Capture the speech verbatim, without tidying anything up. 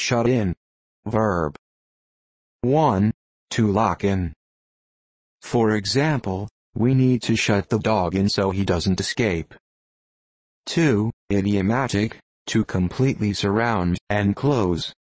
shut in. Verb. one. To lock in. For example, we need to shut the dog in so he doesn't escape. two. Idiomatic, to completely surround and close.